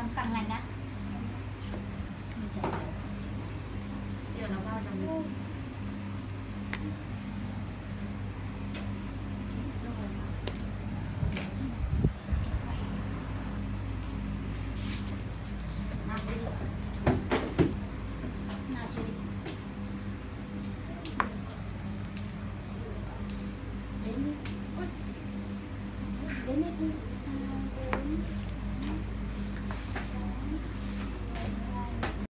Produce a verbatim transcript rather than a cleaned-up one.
Cầm cầm ngành đã. Giờ nó bao giờ nữa. Đến đi. Đến đi.